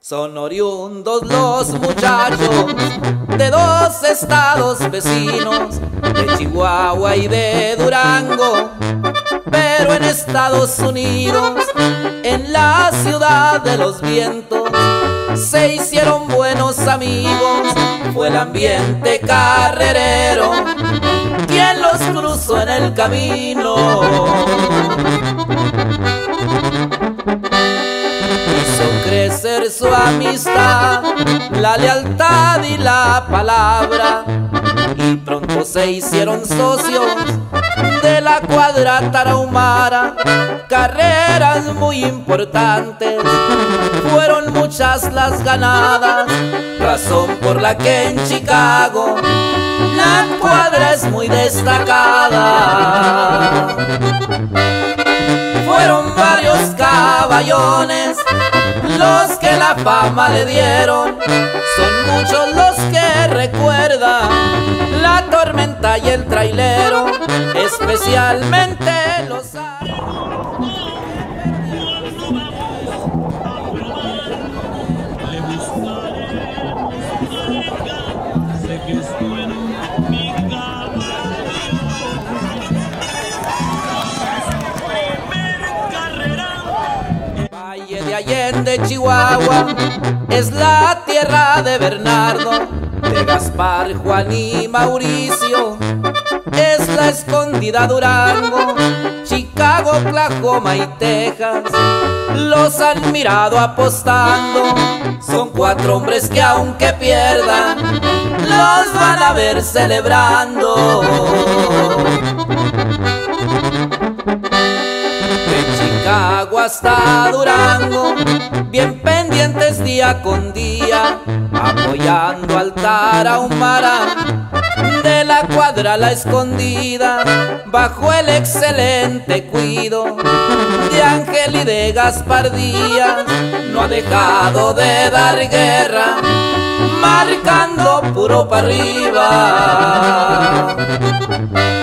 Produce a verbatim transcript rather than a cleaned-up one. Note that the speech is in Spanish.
Son oriundos los muchachos de dos estados vecinos, de Chihuahua y de Durango, pero en Estados Unidos, en la ciudad de los vientos, se hicieron buenos amigos. Fue el ambiente carrerero quien los cruzó en el camino. Hizo crecer su amistad, la lealtad y la palabra, y pronto se hicieron socios de la cuadra tarahumara. Carreras muy importantes, fueron muchas las ganadas, razón por la que en Chicago la cuadra es muy destacada. Fueron varios caballones los que la fama le dieron, son muchos los que recuerdan la tormenta y el trailero, especialmente los Valle de Allende, Chihuahua, es la tierra de Bernardo, de Gaspar, Juan y Mauricio, es la escondida Durango. Chicago, Oklahoma y Texas los han mirado apostando. Son cuatro hombres que aunque pierdan, los van a ver celebrando. De Chicago hasta Durango, bien pendientes día con día, apoyando al tarahumara. De la cuadra la escondida, bajo el excelente cuido de Ángel y de Gaspar Díaz, no ha dejado de dar guerra, marcando puro para arriba.